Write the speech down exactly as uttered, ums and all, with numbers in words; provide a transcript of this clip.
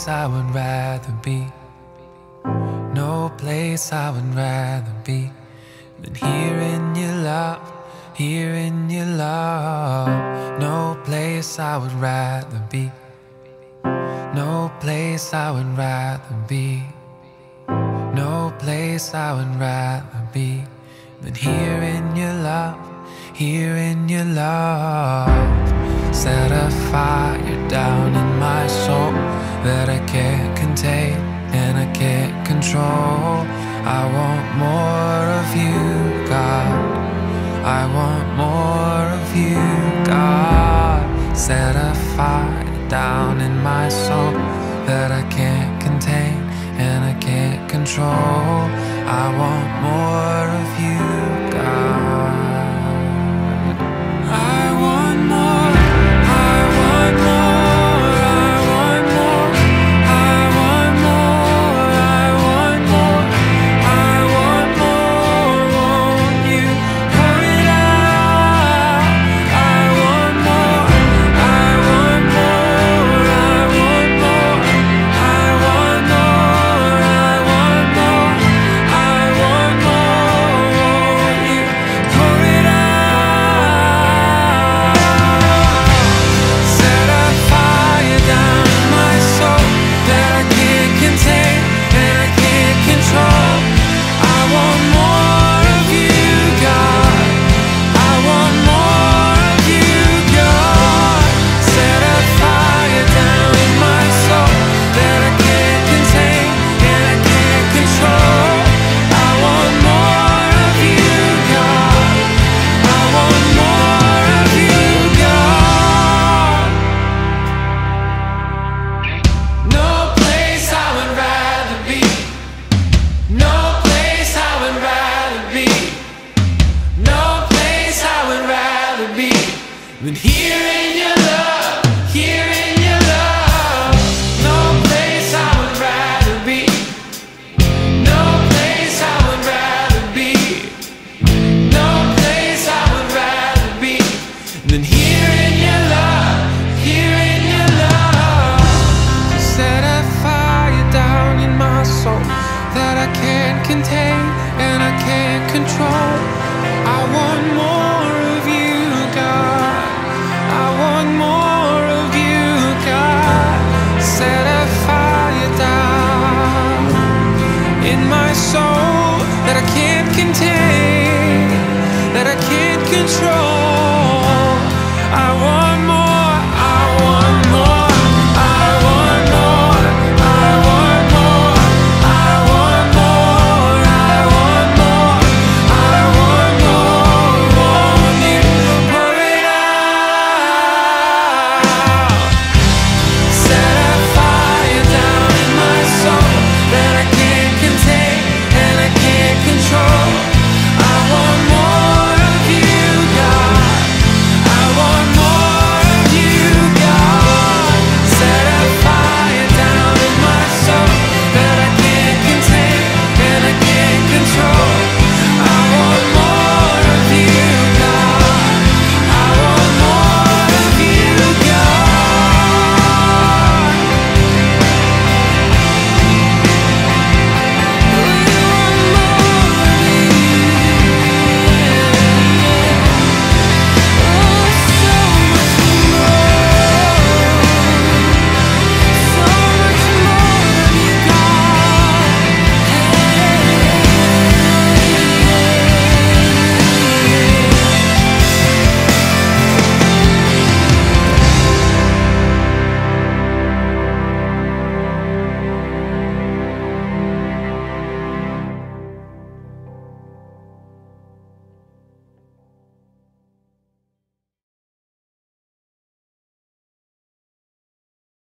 place I would rather be. No place I would rather be than here in your love, here in your love. No place I would rather be. No place I would rather be. No place I would rather be than here in your love, here in your love. Set a fire down in my soul that I can't contain and I can't control. I want more of you, God. I want more of you, God. Set a fire down in my soul that I can't contain and I can't control. I want more of you, God. I want more. I want more. I want more. I want more. I want more. I want more. Won't you pour it out? I want more. I want more. I want more. I want more. I want more. I want more. Won't you pour it out? Set a fire down in my soul that I can't contain and I can't control. I want more of you, God. I want more of you, God. Set a fire down in my soul that I can't contain and I can't control. I want more of you, God. I want more of you, God. No place I would rather be. No place I would rather be. No place I would rather be than here in your love, here in your love. No place I would rather be. No place I would rather be. No place I would rather be than here in your love, here in your love. Set a fire down in my soul that I can't contain and I can't control. I want more of you, God. I want more of you, God. Set a fire down in my soul that I can't contain, that I can't control. I want